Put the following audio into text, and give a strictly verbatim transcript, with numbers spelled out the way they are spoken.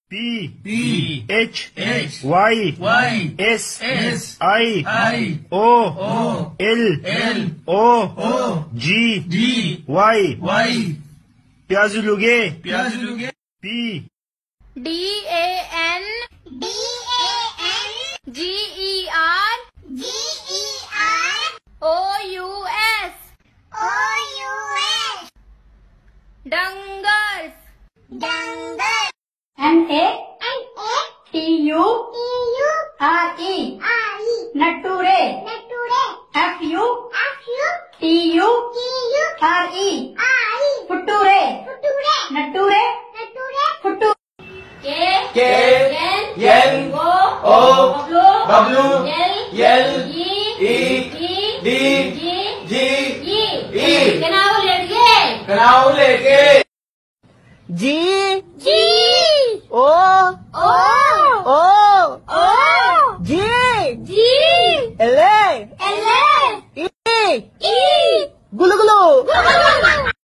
P P H H Y Y S S I I O O L L O O G G Y Y प्याजू लुगे प्याज लुगे P D A N D A N G E R G E R O U S O U S Dangers Dangle N A N A T U T U R E R E Nature Nature F U F U T U T U R E R E Future Future Nature Nature Future K K N N O O W W L L E E D D G G E E Canal लेके कनाऊ लेके G G O O O O G G L L E E Gulu gulu.